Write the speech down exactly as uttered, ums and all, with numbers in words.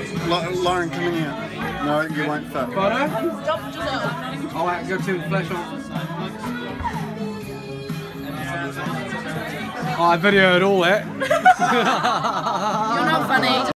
Lauren coming in. No, you won't fit. Photo? Stop yourself. Oh, wait, go to the flash on. Oh, I videoed all that. You're not funny.